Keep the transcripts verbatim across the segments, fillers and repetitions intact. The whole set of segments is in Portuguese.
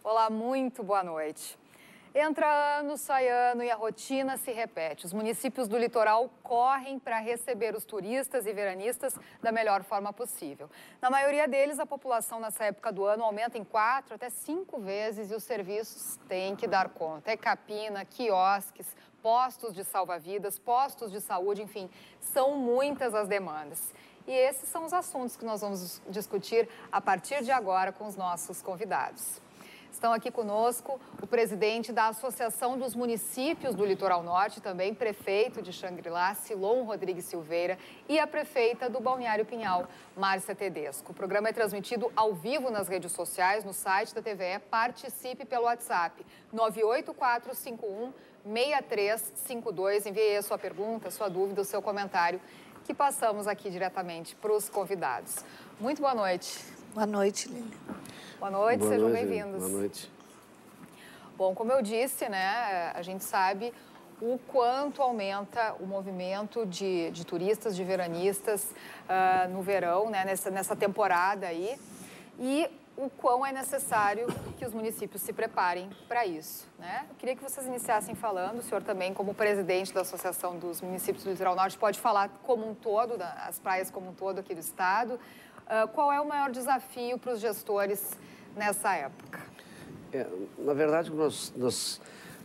Olá, muito boa noite. Entra ano, sai ano e a rotina se repete. Os municípios do litoral correm para receber os turistas e veranistas da melhor forma possível. Na maioria deles, a população nessa época do ano aumenta em quatro até cinco vezes e os serviços têm que dar conta. É capina, quiosques, postos de salva-vidas, postos de saúde, enfim, são muitas as demandas. E esses são os assuntos que nós vamos discutir a partir de agora com os nossos convidados. Estão aqui conosco o presidente da Associação dos Municípios do Litoral Norte, também prefeito de Xangri-Lá, Silon Rodrigues Silveira, e a prefeita do Balneário Pinhal, Márcia Tedesco. O programa é transmitido ao vivo nas redes sociais, no site da T V E. Participe pelo WhatsApp nove oito quatro cinco um seis três cinco dois. Envie a sua pergunta, sua dúvida, o seu comentário, que passamos aqui diretamente para os convidados. Muito boa noite. Boa noite, Lili. Boa noite, Boa sejam noite, bem-vindos. Boa noite. Bom, como eu disse, né, a gente sabe o quanto aumenta o movimento de, de turistas, de veranistas uh, no verão, né, nessa, nessa temporada aí, e o quão é necessário que os municípios se preparem para isso, né? Eu queria que vocês iniciassem falando, o senhor também, como presidente da Associação dos Municípios do Litoral Norte, pode falar como um todo, as praias como um todo aqui do estado. Uh, qual é o maior desafio para os gestores nessa época? É, na verdade, nós, nós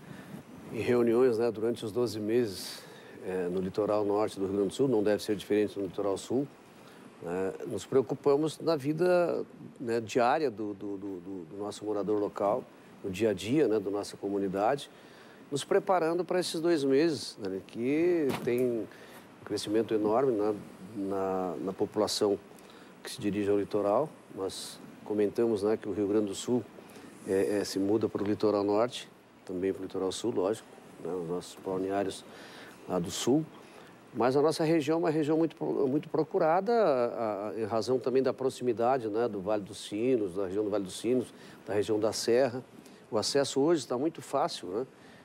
em reuniões, né, durante os doze meses é, no litoral norte do Rio Grande do Sul, não deve ser diferente no litoral sul, né, nos preocupamos na vida, né, diária do, do, do, do nosso morador local, no dia a dia, né, da nossa comunidade, nos preparando para esses dois meses, né, que tem um crescimento enorme na, na, na população que se dirige ao litoral. Nós comentamos, né, que o Rio Grande do Sul é, é, se muda para o litoral norte, também para o litoral sul, lógico, né, os nossos balneários lá do sul. Mas a nossa região é uma região muito, muito procurada, a, a, em razão também da proximidade, né, do Vale dos Sinos, da região do Vale dos Sinos, da região da Serra. O acesso hoje está muito fácil, né,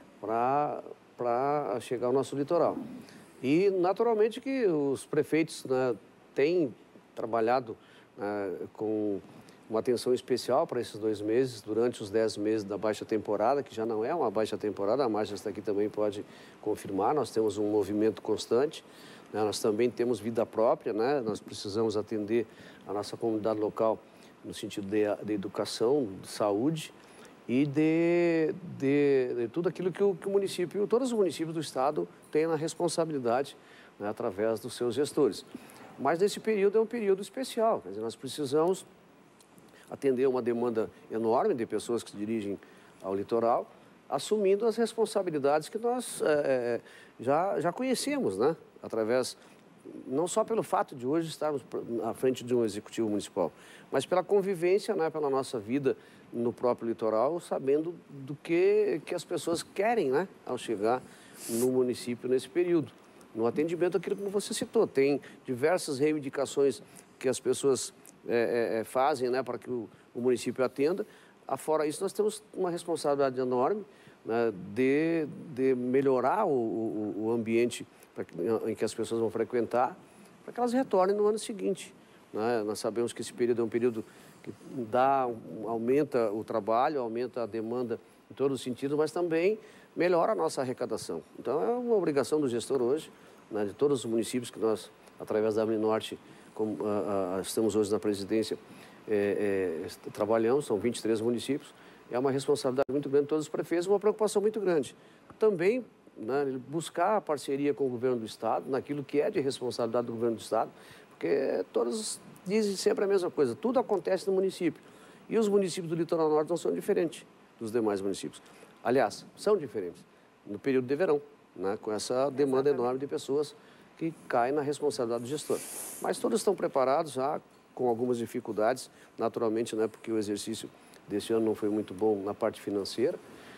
para chegar ao nosso litoral. E, naturalmente, que os prefeitos, né, têm trabalhado né, com uma atenção especial para esses dois meses, durante os dez meses da baixa temporada, que já não é uma baixa temporada, a Márcia está aqui também pode confirmar, nós temos um movimento constante, né, nós também temos vida própria, né, nós precisamos atender a nossa comunidade local no sentido de, de educação, de saúde e de, de, de tudo aquilo que o, que o município, todos os municípios do estado têm na responsabilidade, né, através dos seus gestores. Mas nesse período é um período especial, quer dizer, nós precisamos atender uma demanda enorme de pessoas que se dirigem ao litoral, assumindo as responsabilidades que nós é, já, já conhecemos, né? Através, não só pelo fato de hoje estarmos à frente de um executivo municipal, mas pela convivência, né, pela nossa vida no próprio litoral, sabendo do que, que as pessoas querem, né, ao chegar no município nesse período. No atendimento, aquilo como você citou, tem diversas reivindicações que as pessoas é, é, fazem, né, para que o, o município atenda. Afora isso, nós temos uma responsabilidade enorme, né, de, de melhorar o, o, o ambiente pra, em que as pessoas vão frequentar, para que elas retornem no ano seguinte, né? Nós sabemos que esse período é um período que dá, aumenta o trabalho, aumenta a demanda em todos os sentidos, mas também melhora a nossa arrecadação. Então, é uma obrigação do gestor hoje, né, de todos os municípios que nós, através da Uninorte, como, a, a, estamos hoje na presidência, é, é, trabalhamos, são vinte e três municípios, é uma responsabilidade muito grande de todos os prefeitos, uma preocupação muito grande. Também, né, buscar a parceria com o governo do estado, naquilo que é de responsabilidade do governo do estado, porque todos dizem sempre a mesma coisa, tudo acontece no município. E os municípios do litoral norte não são diferentes dos demais municípios. Aliás, são diferentes no período de verão, né, com essa demanda enorme de pessoas que caem na responsabilidade do gestor. Mas todos estão preparados já, com algumas dificuldades, naturalmente, né, porque o exercício desse ano não foi muito bom na parte financeira,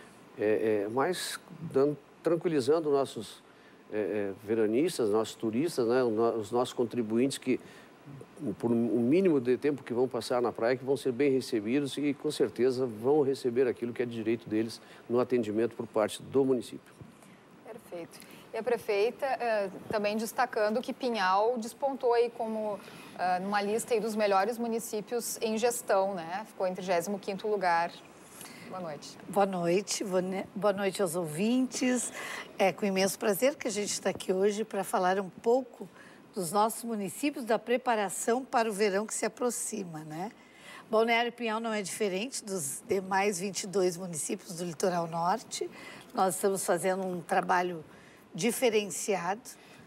é, é, mas dando, tranquilizando nossos é, é, veranistas, nossos turistas, né, os nossos contribuintes que, por um mínimo de tempo que vão passar na praia, que vão ser bem recebidos e, com certeza, vão receber aquilo que é de direito deles no atendimento por parte do município. Perfeito. E a prefeita eh, também destacando que Pinhal despontou aí como eh, numa lista aí dos melhores municípios em gestão, né? Ficou em trigésimo quinto lugar. Boa noite. Boa noite, boa noite aos ouvintes. É com imenso prazer que a gente está aqui hoje para falar um pouco dos nossos municípios, da preparação para o verão que se aproxima, né? Balneário Pinhal não é diferente dos demais vinte e dois municípios do Litoral Norte. Nós estamos fazendo um trabalho diferenciado,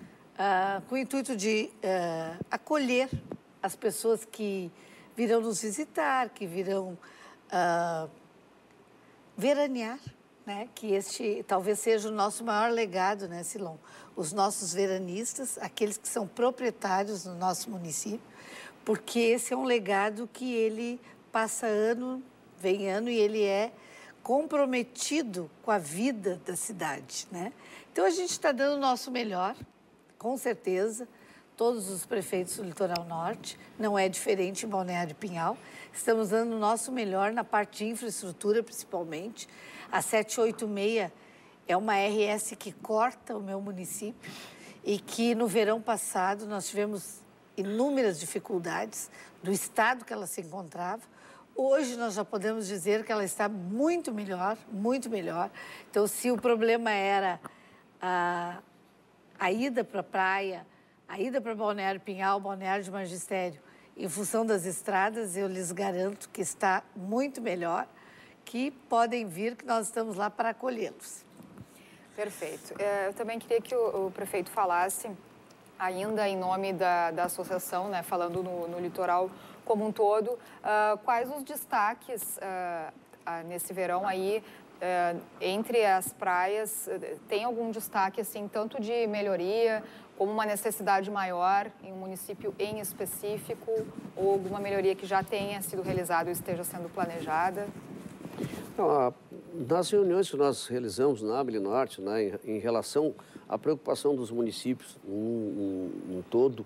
uh, com o intuito de uh, acolher as pessoas que virão nos visitar, que virão uh, veranear, né? Que este talvez seja o nosso maior legado, né, Silon? Os nossos veranistas, aqueles que são proprietários no nosso município, porque esse é um legado que ele passa ano, vem ano, e ele é comprometido com a vida da cidade, né? Então, a gente está dando o nosso melhor, com certeza, todos os prefeitos do Litoral Norte, não é diferente em Balneário Pinhal. Estamos dando o nosso melhor na parte de infraestrutura, principalmente. A setecentos e oitenta e seis é uma R S que corta o meu município e que, no verão passado, nós tivemos inúmeras dificuldades do estado que ela se encontrava. Hoje, nós já podemos dizer que ela está muito melhor, muito melhor. Então, se o problema era a, a ida para a praia, a ida para Balneário Pinhal, Balneário de Magistério, em função das estradas, eu lhes garanto que está muito melhor, que podem vir, que nós estamos lá para acolhê-los. Perfeito. Eu também queria que o, o prefeito falasse, ainda em nome da, da associação, né, falando no, no litoral como um todo, uh, quais os destaques uh, uh, nesse verão aí, uh, entre as praias, uh, tem algum destaque, assim, tanto de melhoria, como uma necessidade maior em um município em específico, ou alguma melhoria que já tenha sido realizada ou esteja sendo planejada? Não, a, nas reuniões que nós realizamos na Abel Norte, né, em, em relação à preocupação dos municípios um, um, um todo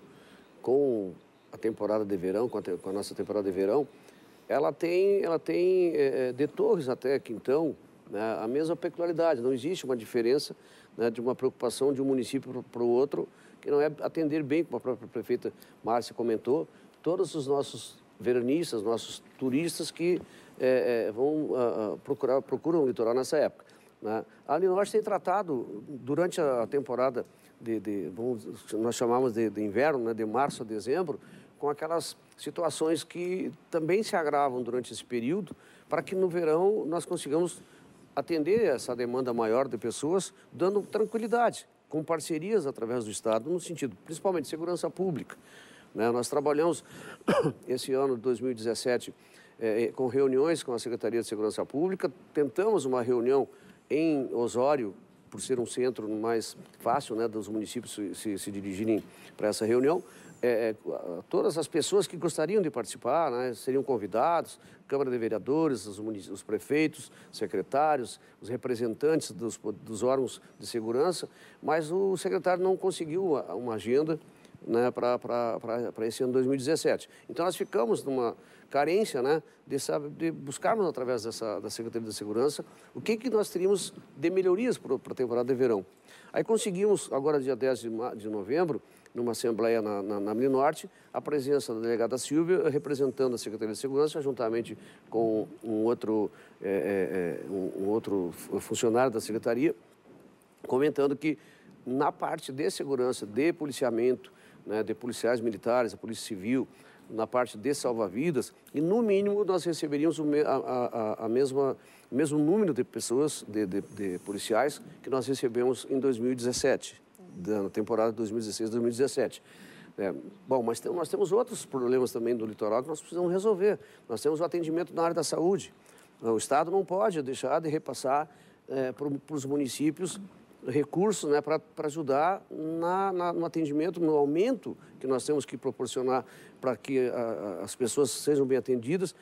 com a temporada de verão, com a, te, com a nossa temporada de verão, ela tem, ela tem é, de Torres até Quintão, né, a mesma peculiaridade. Não existe uma diferença, né, de uma preocupação de um município para o outro, que não é atender bem, como a própria prefeita Márcia comentou, todos os nossos veranistas, nossos turistas que é, é, vão a, a procurar, procuram o litoral nessa época, né? A Abel Norte tem tratado, durante a temporada, de, de, vamos, nós chamamos de, de inverno, né, de março a dezembro, com aquelas situações que também se agravam durante esse período, para que no verão nós consigamos atender essa demanda maior de pessoas, dando tranquilidade, com parcerias através do Estado, no sentido, principalmente, de segurança pública, né? Nós trabalhamos esse ano de dois mil e dezessete eh, com reuniões com a Secretaria de Segurança Pública, tentamos uma reunião em Osório, por ser um centro mais fácil, né, dos municípios se, se, se dirigirem para essa reunião. É, todas as pessoas que gostariam de participar, né, seriam convidados, Câmara de Vereadores, os, os prefeitos, secretários, os representantes dos, dos órgãos de segurança, mas o secretário não conseguiu uma agenda, né, para esse ano dois mil e dezessete. Então, nós ficamos numa carência, né, de, sabe, de buscarmos, através dessa, da Secretaria de Segurança, o que, que nós teríamos de melhorias para a temporada de verão. Aí conseguimos, agora dia dez de novembro, numa assembleia na, na, na Abel Norte, a presença da delegada Silvia, representando a Secretaria de Segurança, juntamente com um outro, é, é, um, um outro funcionário da Secretaria, comentando que na parte de segurança, de policiamento, né, de policiais militares, a Polícia Civil, na parte de salva-vidas, e no mínimo nós receberíamos o, a, a, a mesma, o mesmo número de pessoas, de, de, de policiais, que nós recebemos em dois mil e dezessete. Da temporada dois mil e dezesseis, dois mil e dezessete. É, bom, mas tem, nós temos outros problemas também do litoral que nós precisamos resolver. Nós temos o atendimento na área da saúde. O Estado não pode deixar de repassar é, para os municípios recursos, né, para ajudar na, na, no atendimento, no aumento que nós temos que proporcionar para que a, a, as pessoas sejam bem atendidas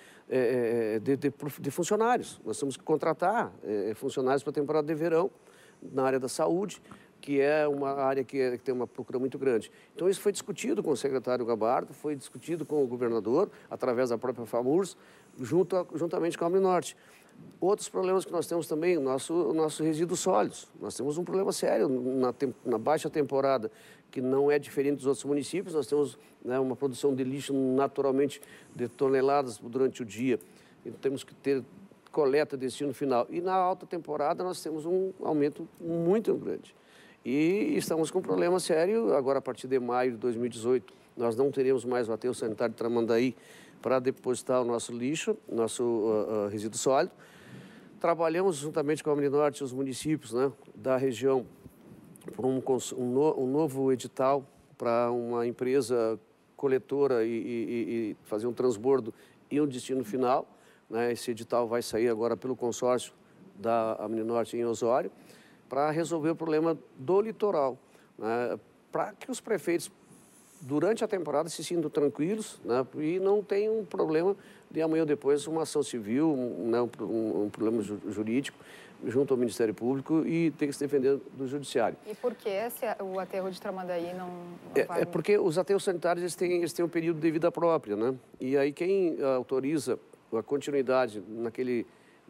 é, de, de, de funcionários. Nós temos que contratar é, funcionários para a temporada de verão na área da saúde, que é uma área que, é, que tem uma procura muito grande. Então, isso foi discutido com o secretário Gabardo, foi discutido com o governador, através da própria FAMURS, junto a, juntamente com a Abel Norte. Outros problemas que nós temos também, o nosso, o nosso resíduos sólidos. Nós temos um problema sério na, na baixa temporada, que não é diferente dos outros municípios. Nós temos, né, uma produção de lixo naturalmente de toneladas durante o dia. E temos que ter coleta destino final. E na alta temporada nós temos um aumento muito grande. E estamos com um problema sério, agora a partir de maio de dois mil e dezoito, nós não teremos mais o aterro sanitário de Tramandaí para depositar o nosso lixo, nosso uh, uh, resíduo sólido. Trabalhamos juntamente com a Uninorte e os municípios, né, da região por um, um, no, um novo edital para uma empresa coletora e, e, e fazer um transbordo e um destino final. Né? Esse edital vai sair agora pelo consórcio da Uninorte em Osório, para resolver o problema do litoral, né? Para que os prefeitos, durante a temporada, se sintam tranquilos, né? E não tenham um problema de amanhã ou depois uma ação civil, um, né? um, um problema jurídico junto ao Ministério Público e ter que se defender do Judiciário. E por que esse, o aterro de Tramandaí não, não é, vai... É porque os aterros sanitários eles têm, eles têm um período de vida própria, né? E aí quem uh, autoriza a continuidade naquele...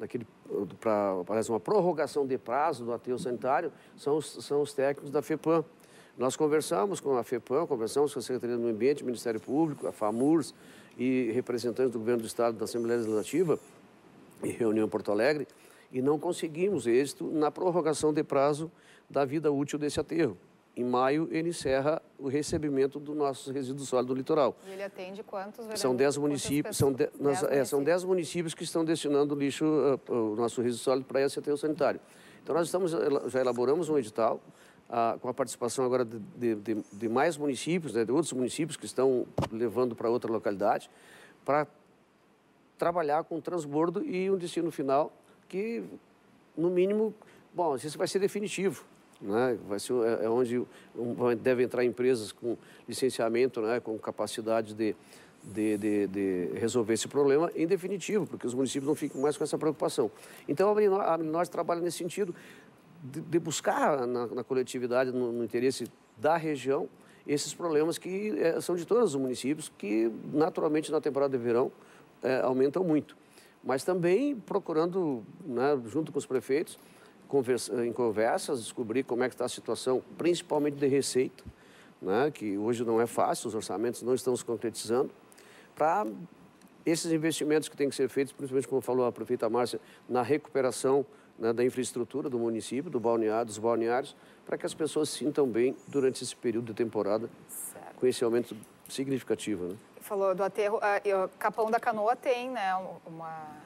para uma prorrogação de prazo do aterro sanitário, são os, são os técnicos da FEPAM. Nós conversamos com a FEPAM, conversamos com a Secretaria do Meio Ambiente, Ministério Público, a FAMURS e representantes do Governo do Estado da Assembleia Legislativa, em reunião em Porto Alegre, e não conseguimos êxito na prorrogação de prazo da vida útil desse aterro. Em maio, ele encerra o recebimento dos nossos resíduos sólidos do litoral. E ele atende quantos? São dez municípios, são, de, nós, é, são dez municípios que estão destinando o lixo, uh, o nosso resíduo sólido para esse aterro sanitário. Então, nós estamos, já elaboramos um edital, uh, com a participação agora de, de, de, de mais municípios, né, de outros municípios que estão levando para outra localidade, para trabalhar com transbordo e um destino final que, no mínimo, bom, isso vai ser definitivo. Né? Vai ser, é onde devem entrar empresas com licenciamento, né? Com capacidade de, de, de, de resolver esse problema em definitivo, porque os municípios não ficam mais com essa preocupação. Então, a Uninorte trabalha nesse sentido de, de buscar na, na coletividade, no, no interesse da região, esses problemas que é, são de todos os municípios, que naturalmente na temporada de verão é, aumentam muito. Mas também procurando, né, junto com os prefeitos, Conversa, em conversas, descobrir como é que está a situação, principalmente de receita, né, que hoje não é fácil, os orçamentos não estão se concretizando, para esses investimentos que têm que ser feitos, principalmente, como falou a prefeita Márcia, na recuperação, né, da infraestrutura do município, do balneário, dos balneários, para que as pessoas se sintam bem durante esse período de temporada, certo, com esse aumento significativo. Né? Falou do aterro, uh, Capão da Canoa tem, né, uma...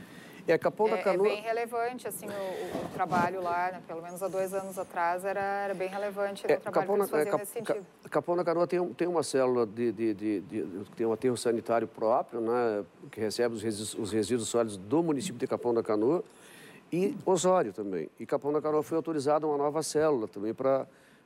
É, Capão da Canoa... é bem relevante, assim, o, o trabalho lá, né? Pelo menos há dois anos atrás, era, era bem relevante é, o trabalho Capão que eles faziam é, Cap, nesse sentido. Capão da Canoa tem, tem uma célula de, de, de, de, de... tem um aterro sanitário próprio, né? Que recebe os resíduos, os resíduos sólidos do município de Capão da Canoa e Osório também. E Capão da Canoa foi autorizada uma nova célula também para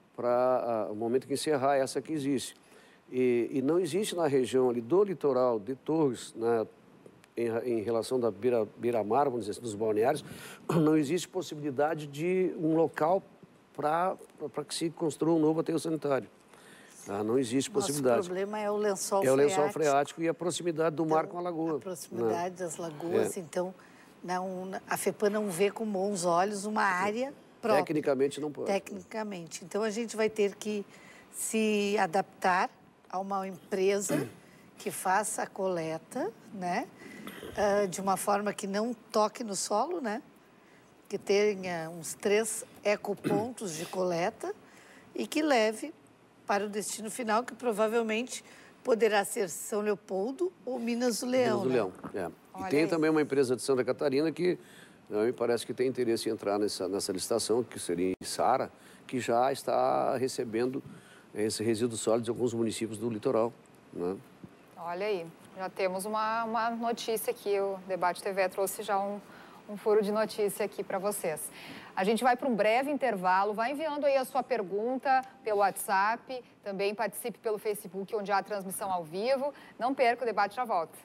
o momento que encerrar essa que existe. E, e não existe na região ali do litoral de Torres, né? Em, em relação da beira, beira-mar, vamos dizer assim, dos balneários, não existe possibilidade de um local para que se construa um novo aterro sanitário. Ah, não existe possibilidade. O problema é o lençol freático. É o lençol freático e a proximidade do então, mar com a lagoa. A proximidade, né, das lagoas, é. Então, não, a FEPAM não vê com bons olhos uma área própria. Tecnicamente não pode. Tecnicamente. Então, a gente vai ter que se adaptar a uma empresa que faça a coleta, né? Uh, de uma forma que não toque no solo, né? Que tenha uns três ecopontos de coleta e que leve para o destino final, que provavelmente poderá ser São Leopoldo ou Minas do Leão. Minas do né? Leão, é. E tem aí também uma empresa de Santa Catarina que me parece que tem interesse em entrar nessa, nessa licitação, que seria Sara, que já está recebendo esse resíduo sólido de alguns municípios do litoral, né? Olha aí. Já temos uma, uma notícia aqui, o Debate T V trouxe já um, um furo de notícia aqui para vocês. A gente vai para um breve intervalo, vai enviando aí a sua pergunta pelo WhatsApp, também participe pelo Facebook, onde há transmissão ao vivo. Não perca, o debate já volta.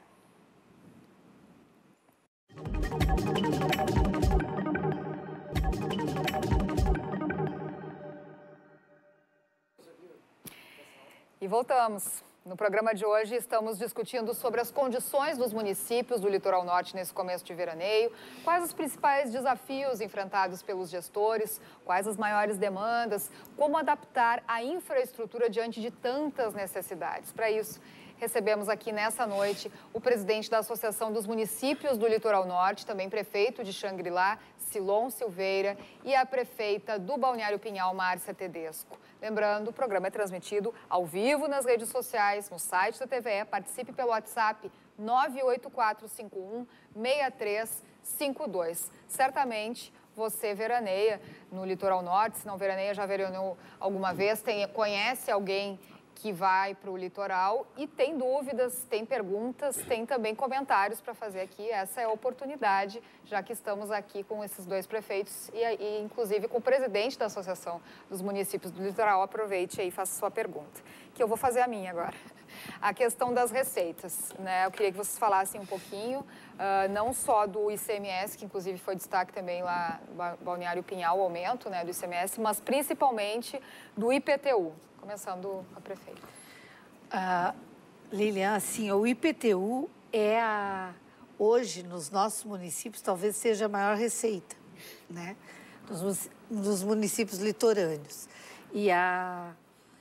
E voltamos. No programa de hoje, estamos discutindo sobre as condições dos municípios do Litoral Norte nesse começo de veraneio, quais os principais desafios enfrentados pelos gestores, quais as maiores demandas, como adaptar a infraestrutura diante de tantas necessidades. Para isso, recebemos aqui nessa noite o presidente da Associação dos Municípios do Litoral Norte, também prefeito de Xangri-Lá, Silon Silveira, e a prefeita do Balneário Pinhal, Márcia Tedesco. Lembrando, o programa é transmitido ao vivo nas redes sociais, no site da T V E. Participe pelo WhatsApp nove oito quatro cinco um seis três cinco dois. Certamente você veraneia no Litoral Norte, se não veraneia, já veraneou alguma vez, tem, conhece alguém que vai para o litoral e tem dúvidas, tem perguntas, tem também comentários para fazer aqui. Essa é a oportunidade, já que estamos aqui com esses dois prefeitos e, e inclusive com o presidente da Associação dos Municípios do Litoral. Aproveite aí e faça sua pergunta, que eu vou fazer a minha agora. A questão das receitas, né? Eu queria que vocês falassem um pouquinho, uh, não só do I C M S, que inclusive foi destaque também lá no Balneário Pinhal, o aumento, né, do I C M S, mas principalmente do I P T U. Começando com a prefeita. Ah, Lilian, assim, o I P T U é a, hoje nos nossos municípios talvez seja a maior receita, né? Dos, dos municípios litorâneos. E a,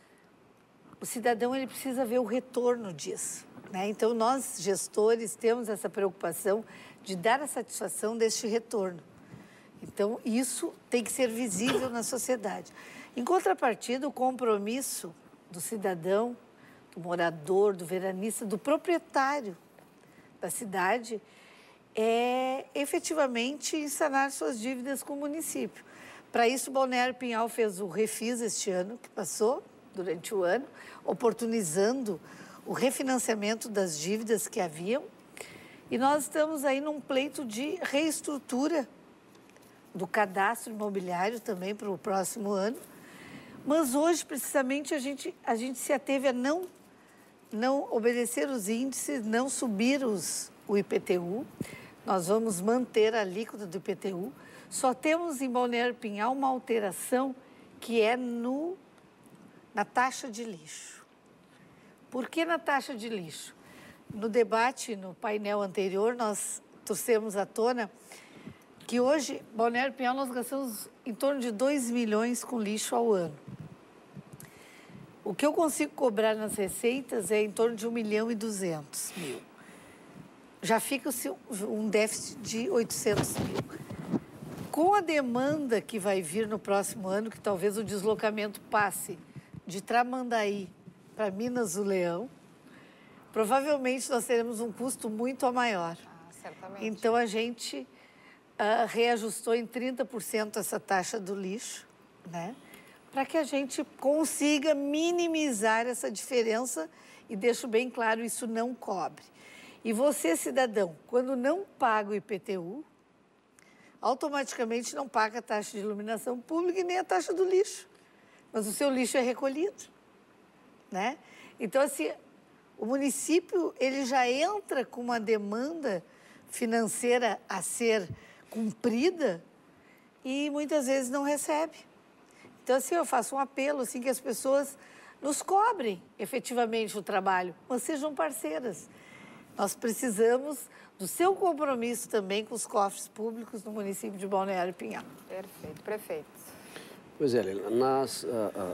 o cidadão ele precisa ver o retorno disso, né? Então nós gestores temos essa preocupação de dar a satisfação deste retorno. Então isso tem que ser visível na sociedade. Em contrapartida, o compromisso do cidadão, do morador, do veranista, do proprietário da cidade é efetivamente sanar suas dívidas com o município. Para isso, o Balneário Pinhal fez o Refis este ano, que passou durante o ano, oportunizando o refinanciamento das dívidas que haviam. E nós estamos aí num pleito de reestrutura do cadastro imobiliário também para o próximo ano. Mas hoje, precisamente, a gente, a gente se ateve a não, não obedecer os índices, não subir os, o I P T U. Nós vamos manter a alíquota do I P T U. Só temos em Balneário Pinhal uma alteração que é no, na taxa de lixo. Por que na taxa de lixo? No debate, no painel anterior, nós trouxemos à tona que hoje, Balneário Pinhal, nós gastamos em torno de dois milhões com lixo ao ano. O que eu consigo cobrar nas receitas é em torno de um milhão e duzentos mil. Já fica um déficit de oitocentos mil. Com a demanda que vai vir no próximo ano, que talvez o deslocamento passe de Tramandaí para Minas do Leão, provavelmente nós teremos um custo muito maior. Ah, certamente. Então, a gente uh, reajustou em trinta por cento essa taxa do lixo, né? Para que a gente consiga minimizar essa diferença e deixo bem claro, isso não cobre. E você, cidadão, quando não paga o I P T U, automaticamente não paga a taxa de iluminação pública e nem a taxa do lixo. Mas o seu lixo é recolhido, né? Então, assim, o município ele já entra com uma demanda financeira a ser cumprida e muitas vezes não recebe. Então, assim, eu faço um apelo, assim, que as pessoas nos cobrem efetivamente o trabalho, mas sejam parceiras. Nós precisamos do seu compromisso também com os cofres públicos no município de Balneário Pinhal. Perfeito. Prefeito. Pois é, nas, ah, ah,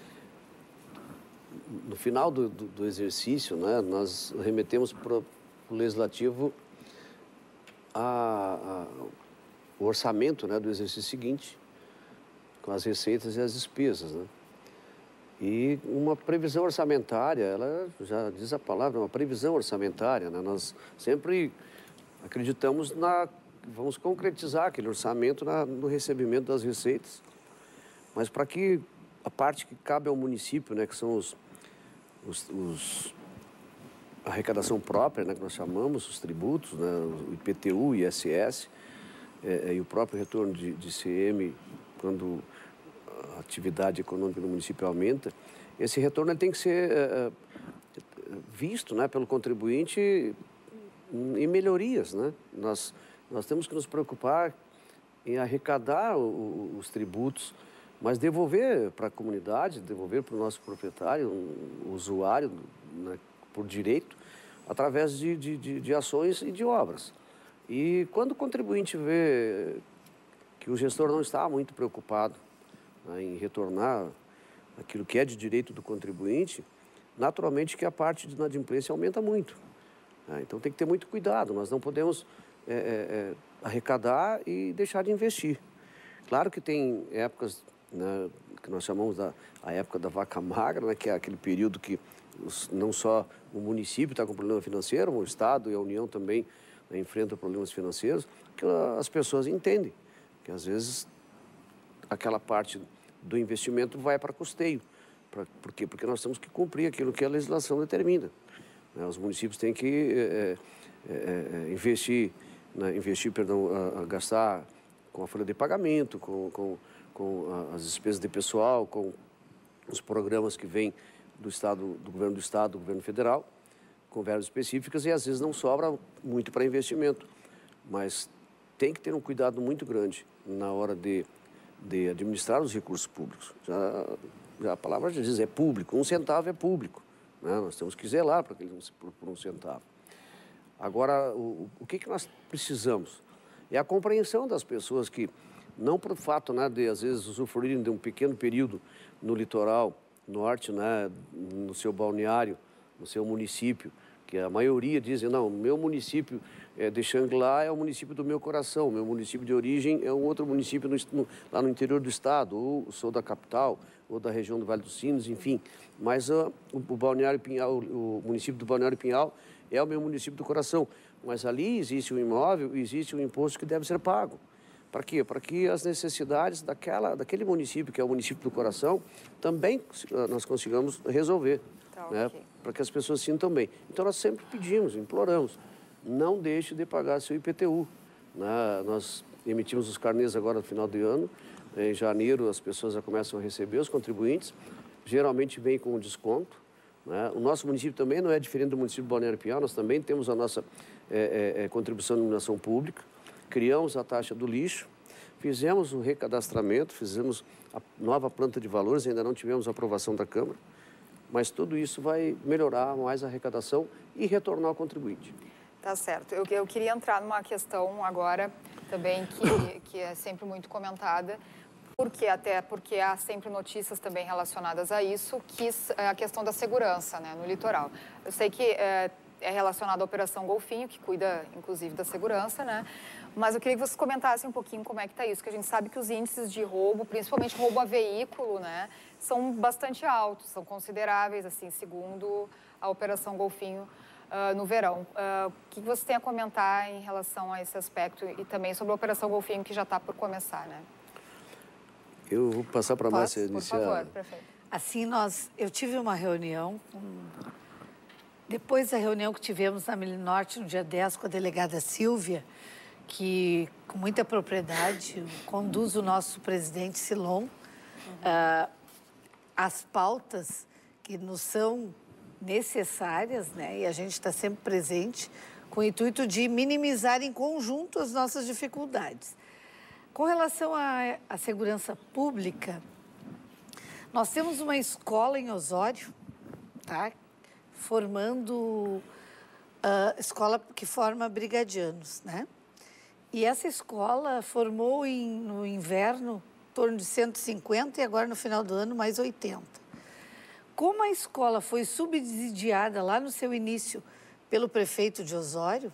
no final do, do, do exercício, né, nós remetemos para o Legislativo a, a, o orçamento, né, do exercício seguinte, com as receitas e as despesas, né? E uma previsão orçamentária, ela já diz a palavra, uma previsão orçamentária, né? Nós sempre acreditamos na, vamos concretizar aquele orçamento na, no recebimento das receitas, mas para que a parte que cabe ao município, né, que são os, os, os a arrecadação própria, né, que nós chamamos, os tributos, né, o I P T U, o I S S, é, e o próprio retorno de, de C M, quando a atividade econômica do município aumenta, esse retorno ele tem que ser é, visto, né, pelo contribuinte em melhorias, né? Nós, nós temos que nos preocupar em arrecadar o, o, os tributos, mas devolver para a comunidade, devolver para o nosso proprietário, o usuário, né, por direito, através de, de, de, de ações e de obras. E quando o contribuinte vê que o gestor não está muito preocupado, né, em retornar aquilo que é de direito do contribuinte, naturalmente que a parte de inadimplência aumenta muito. Né? Então tem que ter muito cuidado, nós não podemos é, é, arrecadar e deixar de investir. Claro que tem épocas, né, que nós chamamos da a época da vaca magra, né, que é aquele período que os, não só o município está com problema financeiro, o Estado e a União também, né, enfrentam problemas financeiros, que as pessoas entendem que às vezes aquela parte do investimento vai para custeio. Pra, por quê? Porque nós temos que cumprir aquilo que a legislação determina. Né? Os municípios têm que é, é, é, investir, né, investir, perdão, a, a gastar com a folha de pagamento, com, com, com a, as despesas de pessoal, com os programas que vêm do Estado, do governo do Estado, do governo federal, com verbas específicas, e às vezes não sobra muito para investimento. Mas tem que ter um cuidado muito grande na hora de, de administrar os recursos públicos. Já, já a palavra já diz, é público, um centavo é público. Né? Nós temos que zelar para aquele, por, por um centavo. Agora, o, o que, que nós precisamos? É a compreensão das pessoas que, não por fato, né, de às vezes usufruírem de um pequeno período no litoral norte, né, no seu balneário, no seu município, que a maioria dizem, não, meu município é, de Xangri-Lá é o município do meu coração, meu município de origem é um outro município no, no, lá no interior do estado, ou sou da capital, ou da região do Vale dos Sinos, enfim. Mas uh, o, o Balneário Pinhal, o, o município do Balneário Pinhal é o meu município do coração. Mas ali existe um imóvel, existe um imposto que deve ser pago. Para quê? Para que as necessidades daquela, daquele município, que é o município do coração, também nós consigamos resolver. Tá, né? Okay. Para que as pessoas sintam bem. Então, nós sempre pedimos, imploramos, não deixe de pagar seu I P T U. Né? Nós emitimos os carnês agora no final do ano. Em janeiro, as pessoas já começam a receber, os contribuintes. Geralmente vem com desconto. Né? O nosso município também não é diferente do município de Balneário Pinhal. Nós também temos a nossa é, é, contribuição de iluminação pública. Criamos a taxa do lixo, fizemos o recadastramento, fizemos a nova planta de valores, ainda não tivemos a aprovação da Câmara, mas tudo isso vai melhorar mais a arrecadação e retornar ao contribuinte. Tá certo. Eu, eu queria entrar numa questão agora também que, que é sempre muito comentada, porque até porque há sempre notícias também relacionadas a isso, que é a questão da segurança, né, no litoral. Eu sei que é, é relacionado à Operação Golfinho, que cuida, inclusive, da segurança, né? Mas eu queria que vocês comentassem um pouquinho como é que está isso, que a gente sabe que os índices de roubo, principalmente roubo a veículo, né, são bastante altos, são consideráveis, assim, segundo a Operação Golfinho uh, no verão. Uh, o que você tem a comentar em relação a esse aspecto e também sobre a Operação Golfinho, que já está por começar, né? Eu vou passar para a Márcia iniciar. Por favor, prefeito. Assim, nós, eu tive uma reunião, com, depois da reunião que tivemos na Milinorte, no dia dez, com a delegada Silvia, que, com muita propriedade, conduz o nosso presidente Silon, uhum. uh, as pautas que nos são necessárias, né? E a gente está sempre presente com o intuito de minimizar em conjunto as nossas dificuldades. Com relação à, à segurança pública, nós temos uma escola em Osório, tá? Formando, uh, escola que forma brigadianos, né? E essa escola formou em, no inverno em torno de cento e cinquenta e agora no final do ano mais oitenta. Como a escola foi subsidiada lá no seu início pelo prefeito de Osório,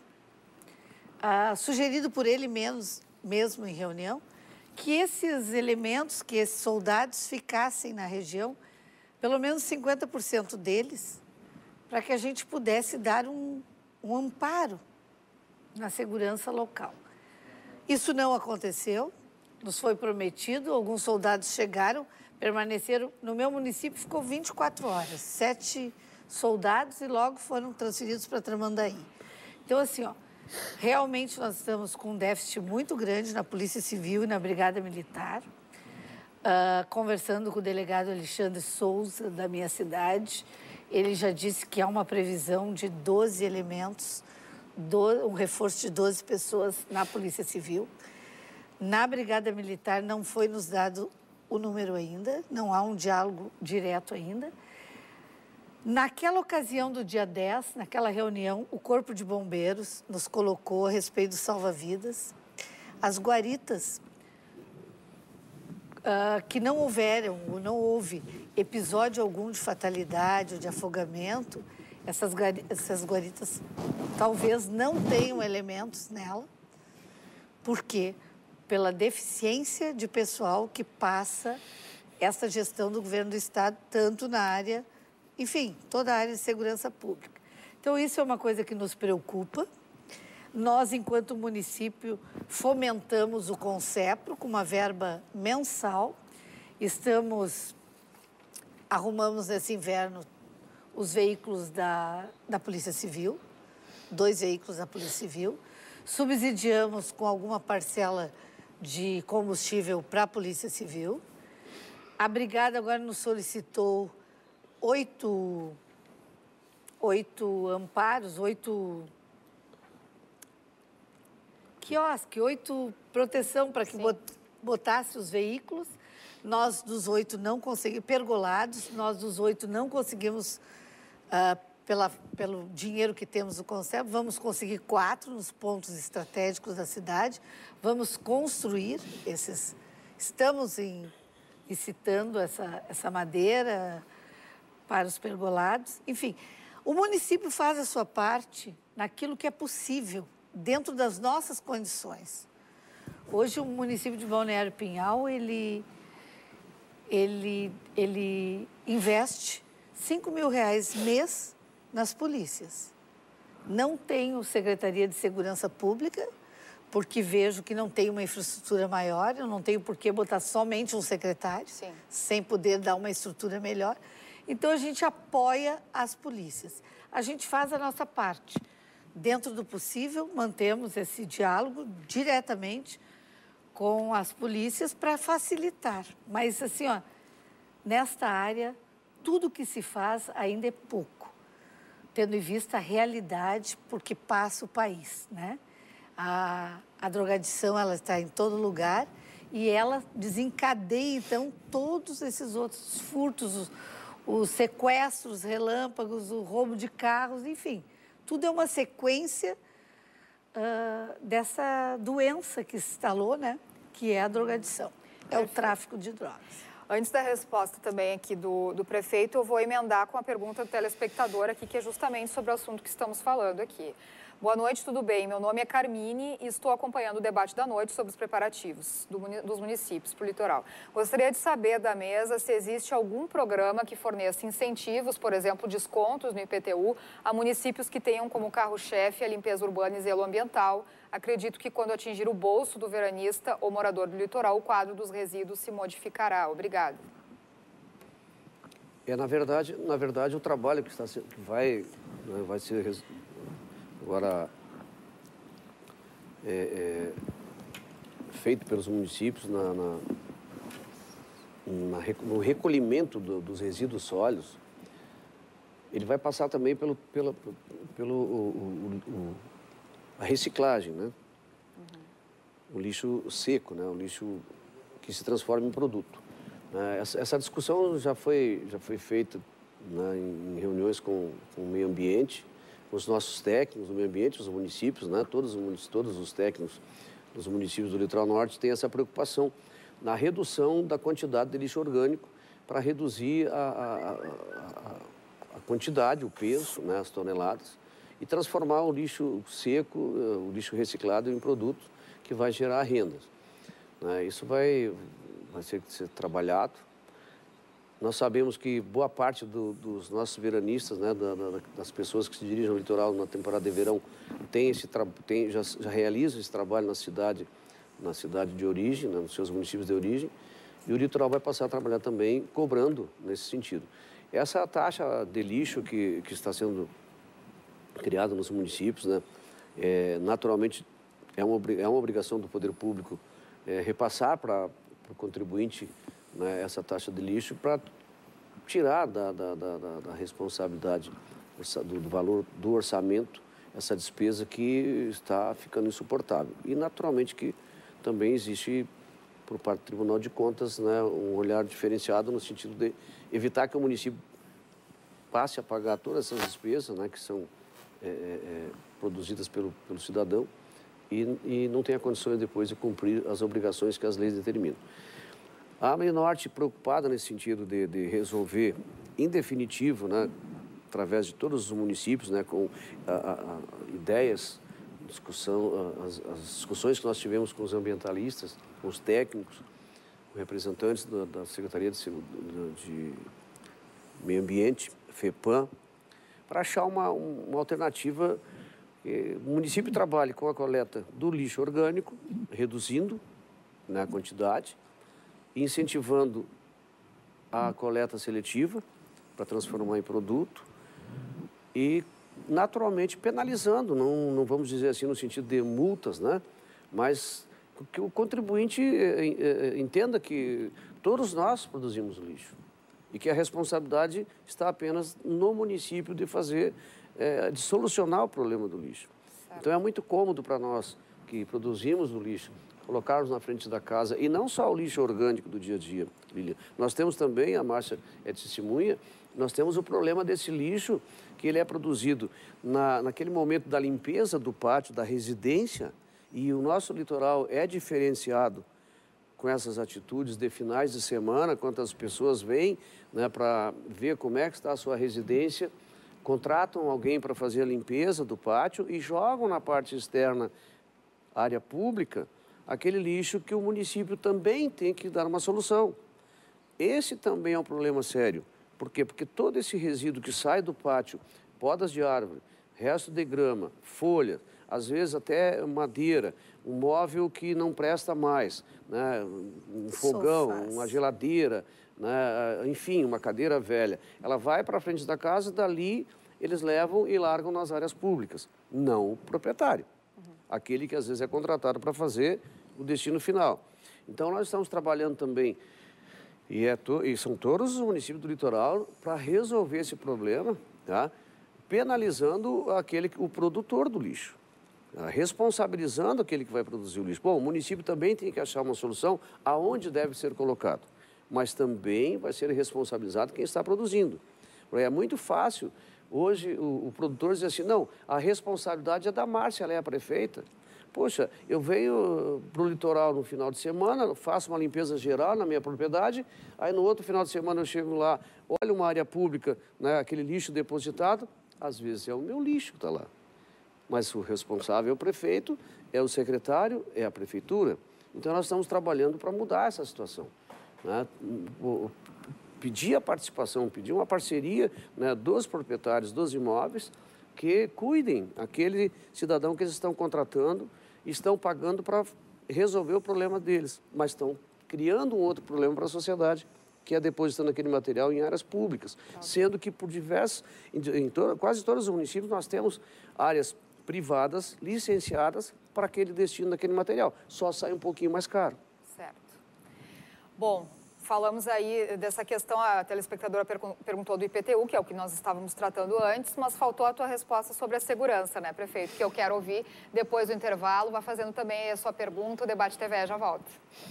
ah, sugerido por ele menos, mesmo em reunião, que esses elementos, que esses soldados ficassem na região, pelo menos cinquenta por cento deles, para que a gente pudesse dar um, um amparo na segurança local. Isso não aconteceu, nos foi prometido, alguns soldados chegaram, permaneceram, no meu município ficou vinte e quatro horas, sete soldados e logo foram transferidos para Tramandaí. Então, assim, ó, realmente nós estamos com um déficit muito grande na Polícia Civil e na Brigada Militar. Uh, conversando com o delegado Alexandre Souza, da minha cidade, ele já disse que há uma previsão de doze elementos, do, um reforço de doze pessoas na Polícia Civil. Na Brigada Militar não foi nos dado o número ainda, não há um diálogo direto ainda. Naquela ocasião do dia dez, naquela reunião, o Corpo de Bombeiros nos colocou a respeito do salva-vidas. As guaritas uh, que não houveram, ou não houve episódio algum de fatalidade ou de afogamento, essas, essas guaritas talvez não tenham elementos nela. Por quê? Pela deficiência de pessoal que passa essa gestão do governo do Estado, tanto na área, enfim, toda a área de segurança pública. Então, isso é uma coisa que nos preocupa. Nós, enquanto município, fomentamos o CONCEPRO com uma verba mensal. Estamos, arrumamos nesse inverno os veículos da, da Polícia Civil, dois veículos da Polícia Civil. Subsidiamos com alguma parcela de combustível para a Polícia Civil. A Brigada agora nos solicitou oito, oito amparos, oito quiosques, oito proteção para que Sim. botasse os veículos. Nós dos oito não conseguimos, pergolados, nós dos oito não conseguimos, uh, pela, pelo dinheiro que temos no CONCEPRO, vamos conseguir quatro nos pontos estratégicos da cidade, vamos construir esses, estamos em... licitando essa, essa madeira para os pergolados. Enfim, o município faz a sua parte naquilo que é possível, dentro das nossas condições. Hoje, o município de Balneário Pinhal, ele, ele, ele investe cinco mil reais mês nas polícias. Não tenho Secretaria de Segurança Pública, porque vejo que não tem uma infraestrutura maior, eu não tenho por que botar somente um secretário, Sim. sem poder dar uma estrutura melhor. Então, a gente apoia as polícias. A gente faz a nossa parte. Dentro do possível, mantemos esse diálogo diretamente com as polícias para facilitar. Mas, assim, ó, nesta área, tudo que se faz ainda é pouco, tendo em vista a realidade por que passa o país, né? A, a drogadição, ela está em todo lugar e ela desencadeia, então, todos esses outros furtos, os, os sequestros relâmpagos, o roubo de carros, enfim. Tudo é uma sequência uh, dessa doença que se instalou, né? Que é a drogadição, é o tráfico de drogas. Antes da resposta também aqui do, do prefeito, eu vou emendar com a pergunta do telespectador aqui, que é justamente sobre o assunto que estamos falando aqui. Boa noite, tudo bem? Meu nome é Carmine e estou acompanhando o debate da noite sobre os preparativos do, dos municípios para o litoral. Gostaria de saber da mesa se existe algum programa que forneça incentivos, por exemplo, descontos no I P T U, a municípios que tenham como carro-chefe a limpeza urbana e zelo ambiental. Acredito que quando atingir o bolso do veranista ou morador do litoral, o quadro dos resíduos se modificará. Obrigada. É, na verdade, na verdade o trabalho que, está, que vai, né, vai ser... Agora, é, é, feito pelos municípios na, na, na, no recolhimento do, dos resíduos sólidos, ele vai passar também pelo, pela, pelo o, o, o, a reciclagem, né? Uhum. O lixo seco, né? O lixo que se transforma em produto. Essa, essa discussão já foi, já foi feita, né, em reuniões com, com o meio ambiente, os nossos técnicos do meio ambiente, os municípios, né, todos, os, todos os técnicos dos municípios do Litoral Norte têm essa preocupação na redução da quantidade de lixo orgânico para reduzir a, a, a, a quantidade, o peso, né, as toneladas, e transformar o lixo seco, o lixo reciclado em produto que vai gerar rendas. Né, isso vai, vai ser, ser trabalhado. Nós sabemos que boa parte do, dos nossos veranistas, né, da, da, das pessoas que se dirigem ao litoral na temporada de verão, tem esse, tem, já, já realizam esse trabalho na cidade, na cidade de origem, né, nos seus municípios de origem, e o litoral vai passar a trabalhar também cobrando nesse sentido. Essa taxa de lixo que, que está sendo criada nos municípios, né, é, naturalmente é uma, é uma obrigação do poder público é, repassar para o contribuinte, né, essa taxa de lixo para tirar da, da, da, da responsabilidade do, do valor do orçamento essa despesa que está ficando insuportável. E, naturalmente, que também existe, por parte do Tribunal de Contas, né, um olhar diferenciado no sentido de evitar que o município passe a pagar todas essas despesas, né, que são é, é, produzidas pelo, pelo cidadão e, e não tenha condições depois de cumprir as obrigações que as leis determinam. A Abrinorte, preocupada nesse sentido de, de resolver, em definitivo, né, através de todos os municípios, né, com a, a, a, ideias, discussão, as, as discussões que nós tivemos com os ambientalistas, com os técnicos, com representantes da, da Secretaria de, de Meio Ambiente, FEPAM, para achar uma, uma alternativa. O município trabalha com a coleta do lixo orgânico, reduzindo, né, a quantidade, incentivando a coleta seletiva para transformar em produto e, naturalmente, penalizando, não, não vamos dizer assim no sentido de multas, né? Mas que o contribuinte entenda que todos nós produzimos lixo e que a responsabilidade está apenas no município de fazer, é, de solucionar o problema do lixo. Certo. Então é muito cômodo para nós que produzimos o lixo, colocarmos na frente da casa, e não só o lixo orgânico do dia a dia, Lilian. Nós temos também, a Márcia é testemunha, nós temos o problema desse lixo que ele é produzido na, naquele momento da limpeza do pátio, da residência, e o nosso litoral é diferenciado com essas atitudes de finais de semana, quando as pessoas vêm, né, para ver como é que está a sua residência, contratam alguém para fazer a limpeza do pátio e jogam na parte externa, área pública, aquele lixo que o município também tem que dar uma solução. Esse também é um problema sério. Por quê? Porque todo esse resíduo que sai do pátio, podas de árvore, resto de grama, folha, às vezes até madeira, um móvel que não presta mais, né? Um fogão, Sofás. Uma geladeira, né? Enfim, uma cadeira velha. Ela vai para a frente da casa, dali eles levam e largam nas áreas públicas, não o proprietário. Uhum. Aquele que às vezes é contratado para fazer o destino final. Então nós estamos trabalhando também, e, é to, e são todos os municípios do litoral, para resolver esse problema, tá? Penalizando aquele, o produtor do lixo, tá? Responsabilizando aquele que vai produzir o lixo. Bom, o município também tem que achar uma solução aonde deve ser colocado, mas também vai ser responsabilizado quem está produzindo. É muito fácil hoje o, o produtor dizer assim, não, a responsabilidade é da Márcia, ela é a prefeita. Poxa, eu venho para o litoral no final de semana, faço uma limpeza geral na minha propriedade, aí no outro final de semana eu chego lá, olho uma área pública, né, aquele lixo depositado, às vezes é o meu lixo que está lá. Mas o responsável é o prefeito, é o secretário, é a prefeitura. Então nós estamos trabalhando para mudar essa situação, né? Pedir a participação, pedir uma parceria, né, dos proprietários dos imóveis que cuidem aquele cidadão que eles estão contratando, estão pagando para resolver o problema deles, mas estão criando um outro problema para a sociedade, que é depositando aquele material em áreas públicas, sendo que por diversos, em, em to, quase todos os municípios nós temos áreas privadas licenciadas para aquele destino daquele material, só sai um pouquinho mais caro. Certo. Bom, falamos aí dessa questão, a telespectadora perguntou do I P T U, que é o que nós estávamos tratando antes, mas faltou a tua resposta sobre a segurança, né, prefeito? Que eu quero ouvir depois do intervalo. Vá fazendo também a sua pergunta, o Debate T V já volta.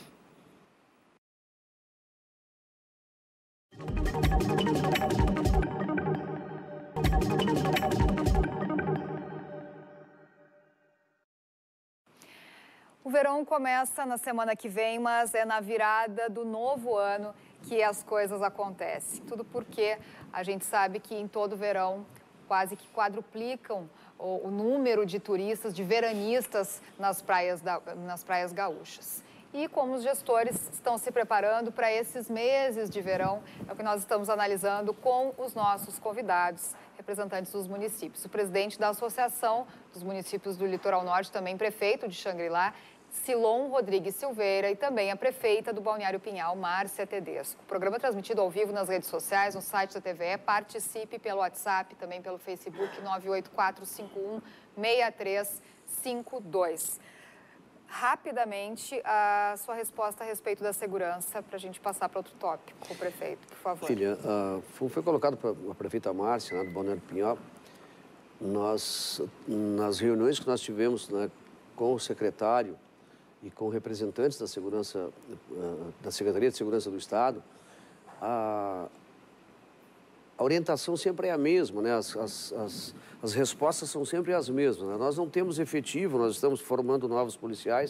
O verão começa na semana que vem, mas é na virada do novo ano que as coisas acontecem. Tudo porque a gente sabe que em todo verão quase que quadruplicam o, o número de turistas, de veranistas nas praias, da, nas praias gaúchas. E como os gestores estão se preparando para esses meses de verão, é o que nós estamos analisando com os nossos convidados, representantes dos municípios. O presidente da Associação dos Municípios do Litoral Norte, também prefeito de Xangri-Lá, Silon Rodrigues Silveira, e também a prefeita do Balneário Pinhal, Márcia Tedesco. O programa é transmitido ao vivo nas redes sociais, no site da T V E. Participe pelo WhatsApp, também pelo Facebook, nove oito quatro cinco um seis três cinco dois. Rapidamente, a sua resposta a respeito da segurança, para a gente passar para outro tópico, prefeito, por favor. Filha, uh, foi colocado para a prefeita Márcia, né, do Balneário Pinhal. Nós, nas reuniões que nós tivemos, né, com o secretário e com representantes da segurança, uh, da Secretaria de Segurança do Estado, a, a orientação sempre é a mesma, né? As, as, as, as respostas são sempre as mesmas, né? Nós não temos efetivo, nós estamos formando novos policiais,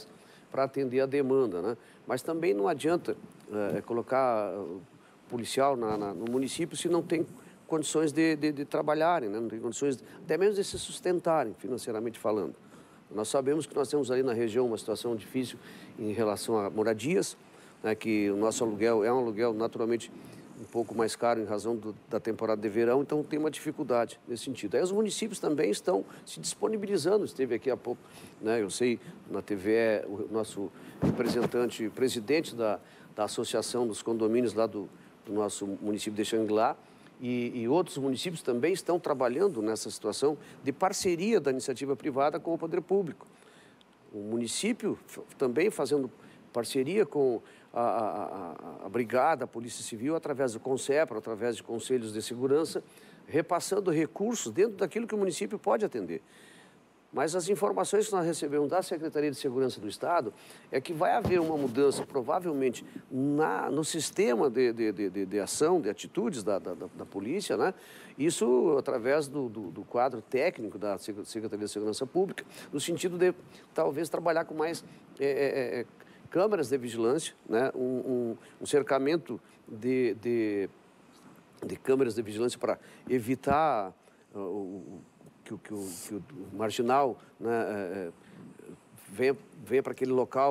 para atender a demanda, né? Mas também não adianta é, colocar policial na, na, no município se não tem condições de, de, de trabalharem, né? Não tem condições até mesmo de se sustentarem, financeiramente falando. Nós sabemos que nós temos ali na região uma situação difícil em relação a moradias, né? Que o nosso aluguel é um aluguel naturalmente um pouco mais caro em razão do, da temporada de verão, então tem uma dificuldade nesse sentido. Aí os municípios também estão se disponibilizando, esteve aqui há pouco, né, eu sei, na T V E, o nosso representante, presidente da, da Associação dos Condomínios lá do, do nosso município de Xangri-Lá, e, e outros municípios também estão trabalhando nessa situação de parceria da iniciativa privada com o poder público. O município também fazendo parceria com a, a, a, a Brigada, a Polícia Civil, através do CONSEPRO, através de conselhos de segurança, repassando recursos dentro daquilo que o município pode atender. Mas as informações que nós recebemos da Secretaria de Segurança do Estado é que vai haver uma mudança, provavelmente, na, no sistema de, de, de, de ação, de atitudes da, da, da polícia, né? Isso através do, do, do quadro técnico da Secretaria de Segurança Pública, no sentido de, talvez, trabalhar com mais é, é, câmeras de vigilância, né? um, um, um cercamento de, de, de câmeras de vigilância para evitar uh, o Que o, que, o, que o marginal, né, é, venha, venha para aquele local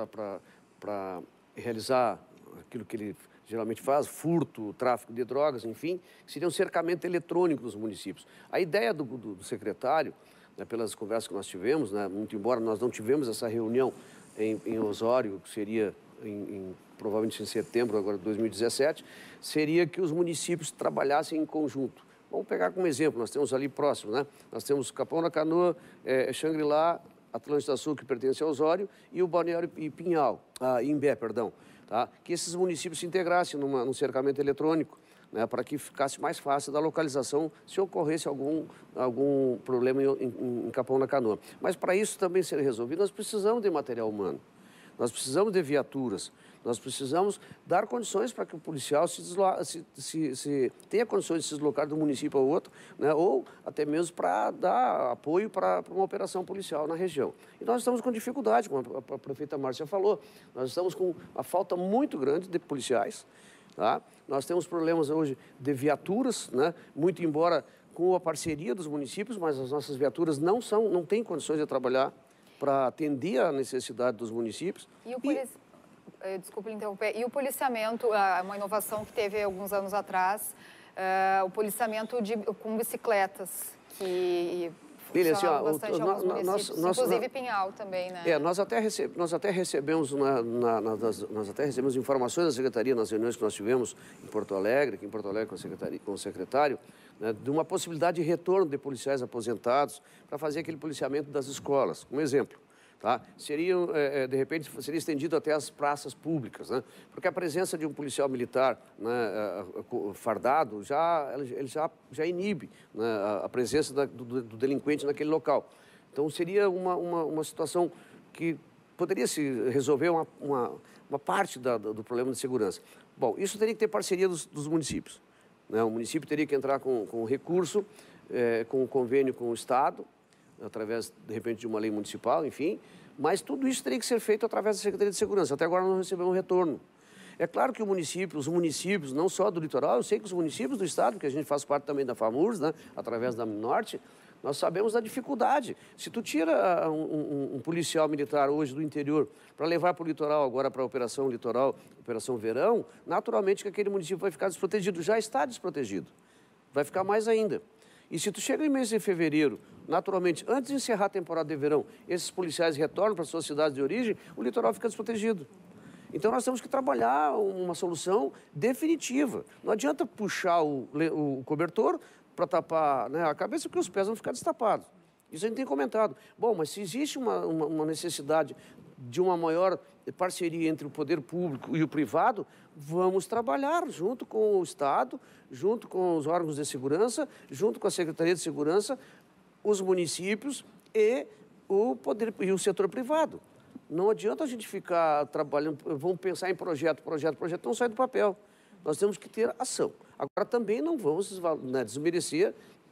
para realizar aquilo que ele geralmente faz, furto, tráfico de drogas, enfim, que seria um cercamento eletrônico dos municípios. A ideia do, do, do secretário, né, pelas conversas que nós tivemos, né, muito embora nós não tivemos essa reunião em, em Osório, que seria em, em, provavelmente em setembro agora de dois mil e dezessete, seria que os municípios trabalhassem em conjunto. Vamos pegar como exemplo, nós temos ali próximo, né? Nós temos Capão da Canoa, é, Xangri-Lá, Atlântida Sul, que pertence ao Osório, e o Balneário Pinhal, ah, Imbé, perdão, tá? Que esses municípios se integrassem numa, num cercamento eletrônico, né? Para que ficasse mais fácil da localização se ocorresse algum, algum problema em, em, em Capão da Canoa. Mas para isso também ser resolvido, nós precisamos de material humano, nós precisamos de viaturas, nós precisamos dar condições para que o policial se, deslo... se, se, se tenha condições de se deslocar de um município ao outro, né? Ou até mesmo para dar apoio para uma operação policial na região. E nós estamos com dificuldade, como a prefeita Márcia falou, nós estamos com uma falta muito grande de policiais, tá? Nós temos problemas hoje de viaturas, né? Muito embora com a parceria dos municípios, mas as nossas viaturas não, são, não têm condições de trabalhar para atender a necessidade dos municípios. E o polici... e... Desculpe interromper. E o policiamento, uma inovação que teve alguns anos atrás, uh, o policiamento de, com bicicletas, que Ele, assim, ó, bastante o, em alguns nós, municípios, nós, inclusive nós, Pinhal também, né? É, nós até, receb, nós até recebemos na, na, na, nós até recebemos informações da Secretaria nas reuniões que nós tivemos em Porto Alegre, aqui em Porto Alegre com, a secretaria, com o secretário, né, de uma possibilidade de retorno de policiais aposentados para fazer aquele policiamento das escolas. Um exemplo. Tá? Seria, é, de repente, seria estendido até as praças públicas, né? Porque a presença de um policial militar, né, fardado já, ele já, já inibe, né, a presença da, do, do delinquente naquele local. Então, seria uma, uma, uma situação que poderia se resolver uma, uma, uma parte da, do problema de segurança. Bom, isso teria que ter parceria dos, dos municípios, né? O município teria que entrar com, com recurso, é, com um convênio com o Estado, através, de repente, de uma lei municipal, enfim, mas tudo isso teria que ser feito através da Secretaria de Segurança. Até agora não recebemos um retorno. É claro que o município, os municípios, não só do litoral, eu sei que os municípios do estado, que a gente faz parte também da FAMURS, né, através da Norte, nós sabemos da dificuldade. Se tu tira um, um, um policial militar hoje do interior para levar para o litoral, agora para a Operação Litoral, Operação Verão, naturalmente que aquele município vai ficar desprotegido. Já está desprotegido. Vai ficar mais ainda. E se tu chega em mês de fevereiro, naturalmente, antes de encerrar a temporada de verão, esses policiais retornam para suas cidades de origem, o litoral fica desprotegido. Então, nós temos que trabalhar uma solução definitiva. Não adianta puxar o, o cobertor para tapar, né, a cabeça, porque os pés vão ficar destapados. Isso a gente tem comentado. Bom, mas se existe uma, uma, uma necessidade de uma maior parceria entre o poder público e o privado, vamos trabalhar junto com o Estado, junto com os órgãos de segurança, junto com a Secretaria de Segurança, os municípios e o poder e o setor privado. Não adianta a gente ficar trabalhando, vamos pensar em projeto, projeto, projeto, não sai do papel. Nós temos que ter ação. Agora, também não vamos, né, desmerecer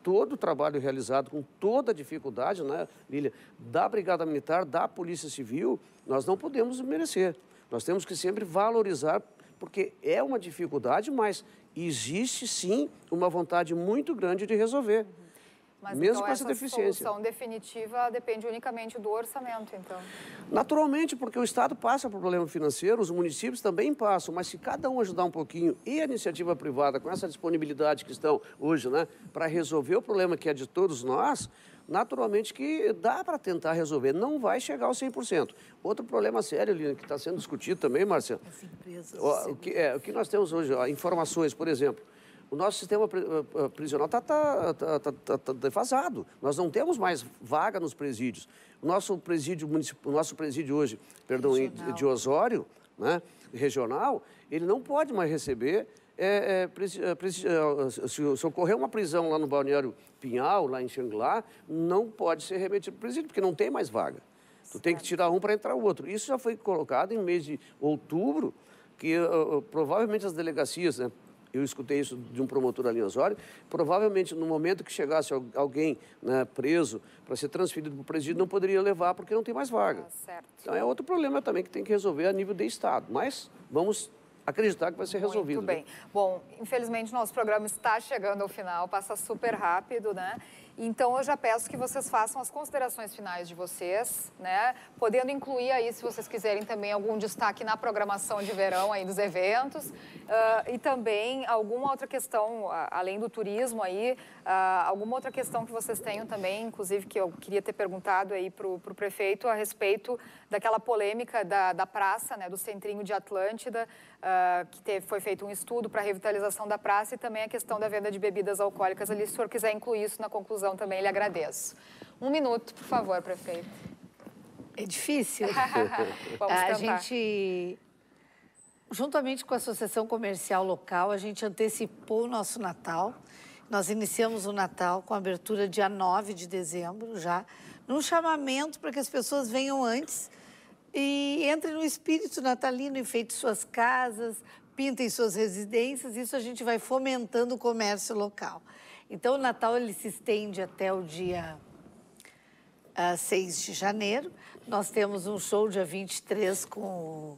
todo o trabalho realizado, com toda a dificuldade, né, Lília, da Brigada Militar, da Polícia Civil, nós não podemos merecer. Nós temos que sempre valorizar, porque é uma dificuldade, mas existe sim uma vontade muito grande de resolver. Mas mesmo então com essa essa deficiência. solução definitiva depende unicamente do orçamento, então? Naturalmente, porque o Estado passa por problema financeiro, os municípios também passam, mas se cada um ajudar um pouquinho e a iniciativa privada, com essa disponibilidade que estão hoje, né, para resolver o problema que é de todos nós, naturalmente que dá para tentar resolver, não vai chegar aos cem por cento. Outro problema sério, Lina, que está sendo discutido também, Márcia, As empresas o, o, que, é, o que nós temos hoje, ó, informações, por exemplo, o nosso sistema prisional está tá, tá, tá, tá, tá defasado. Nós não temos mais vaga nos presídios. O nosso presídio, o nosso presídio hoje, perdão, regional. de Osório, né, regional, ele não pode mais receber. É, é, presi, presi, se, se ocorrer uma prisão lá no Balneário Pinhal, lá em Xangri-Lá, não pode ser remetido para o presídio, porque não tem mais vaga. Tu tem que tirar um para entrar o outro. Isso já foi colocado em mês de outubro, que uh, uh, provavelmente as delegacias, né, eu escutei isso de um promotor ali em Osório, provavelmente no momento que chegasse alguém, né, preso para ser transferido para o presídio, não poderia levar porque não tem mais vaga. Ah, certo. Então é outro problema também que tem que resolver a nível de Estado, mas vamos acreditar que vai ser resolvido. Muito bem. Né? Bom, infelizmente nosso programa está chegando ao final, passa super rápido, né? Então, eu já peço que vocês façam as considerações finais de vocês, né? Podendo incluir aí, se vocês quiserem, também algum destaque na programação de verão aí dos eventos. Uh, e também alguma outra questão, uh, além do turismo aí, uh, alguma outra questão que vocês tenham também, inclusive que eu queria ter perguntado aí para o prefeito a respeito daquela polêmica da, da praça, né? Do Centrinho de Atlântida, uh, que teve, foi feito um estudo para a revitalização da praça e também a questão da venda de bebidas alcoólicas ali. Se o senhor quiser incluir isso na conclusão também, lhe agradeço. Um minuto, por favor, prefeito. É difícil. Vamos a tentar. gente, juntamente com a Associação Comercial Local, a gente antecipou o nosso Natal. Nós iniciamos o Natal com a abertura dia nove de dezembro, já, num chamamento para que as pessoas venham antes e entrem no espírito natalino, enfeitem suas casas, pintem suas residências. Isso a gente vai fomentando o comércio local. Então, o Natal ele se estende até o dia uh, seis de janeiro. Nós temos um show dia vinte e três com o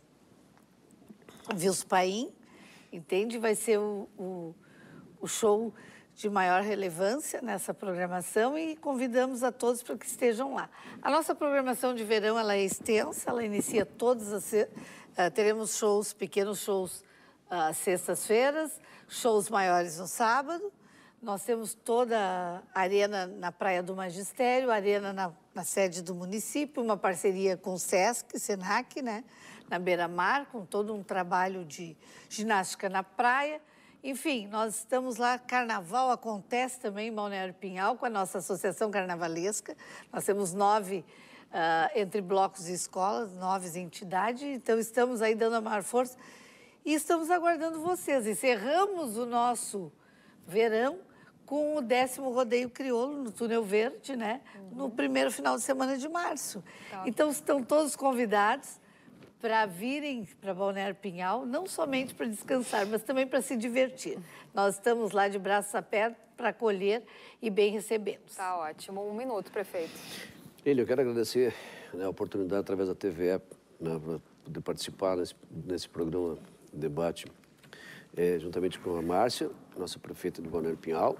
Vilspaim, entende? Vai ser o, o, o show de maior relevância nessa programação e convidamos a todos para que estejam lá. A nossa programação de verão ela é extensa, ela inicia todas as... Uh, teremos shows, pequenos shows às uh, sextas-feiras, shows maiores no sábado. Nós temos toda a arena na Praia do Magistério, a arena na, na sede do município, uma parceria com o Sesc, Senac, né? Na beira-mar, com todo um trabalho de ginástica na praia. Enfim, nós estamos lá, carnaval acontece também em Balneário Pinhal, com a nossa associação carnavalesca. Nós temos nove, uh, entre blocos e escolas, nove entidades, então estamos aí dando a maior força e estamos aguardando vocês. Encerramos o nosso verão com o décimo Rodeio Crioulo no Túnel Verde, né? Uhum. No primeiro final de semana de março. Tá. Então, estão todos convidados para virem para Balneário Pinhal, não somente para descansar, mas também para se divertir. Nós estamos lá de braços abertos para acolher e bem recebê-los. Tá ótimo. Um minuto, prefeito. Ele, eu quero agradecer, né, a oportunidade, através da T V E, né, para poder participar nesse, nesse programa, debate, é, juntamente com a Márcia, nossa prefeita de Balneário Pinhal,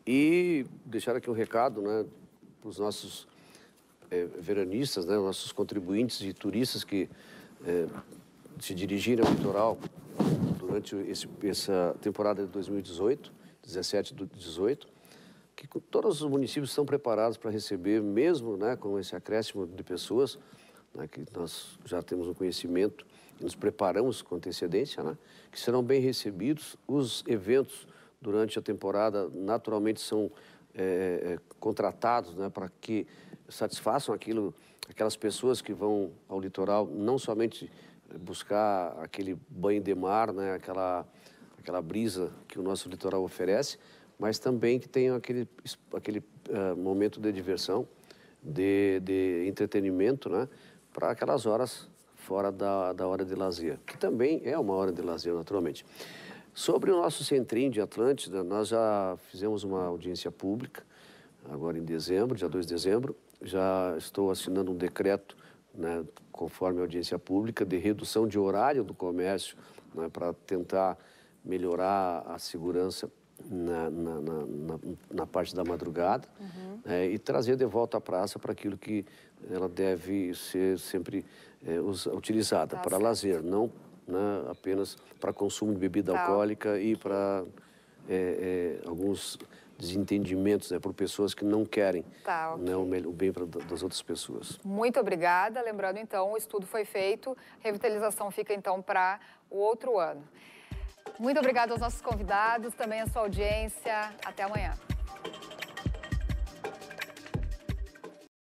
e deixar aqui um recado, né, para os nossos é, veranistas, né, nossos contribuintes e turistas que é, se dirigirem ao litoral durante esse, essa temporada de dois mil e dezoito, dezessete e dezoito, que todos os municípios estão preparados para receber, mesmo, né, com esse acréscimo de pessoas, né, que nós já temos um conhecimento e nos preparamos com antecedência, né, que serão bem recebidos. Os eventos durante a temporada, naturalmente, são é, contratados, né, para que satisfaçam aquilo, aquelas pessoas que vão ao litoral, não somente buscar aquele banho de mar, né, aquela, aquela brisa que o nosso litoral oferece, mas também que tenham aquele, aquele uh, momento de diversão, de, de entretenimento, né, para aquelas horas fora da, da hora de lazer, que também é uma hora de lazer, naturalmente. Sobre o nosso centrinho de Atlântida, nós já fizemos uma audiência pública, agora em dezembro, dia dois de dezembro. Já estou assinando um decreto, né, conforme a audiência pública, de redução de horário do comércio, né, para tentar melhorar a segurança na, na, na, na, na parte da madrugada, uhum. né, e trazer de volta a praça para aquilo que ela deve ser sempre é, utilizada, tá para certo. Lazer, não, né, apenas para consumo de bebida tá. alcoólica e para é, é, alguns desentendimentos, né, por pessoas que não querem tá, okay. né, o, o bem pra, das outras pessoas. Muito obrigada. Lembrando, então, o estudo foi feito, revitalização fica, então, para o outro ano. Muito obrigada aos nossos convidados, também à sua audiência. Até amanhã.